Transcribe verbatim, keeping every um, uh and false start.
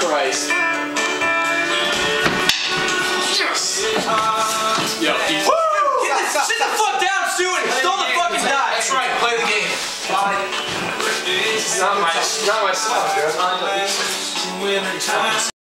Christ. Yes! Yo, he... Woo! Get the, sit the fuck down, Stuart! Stole the fucking die! That's right, play the game. It's not my, not my stuff, dude.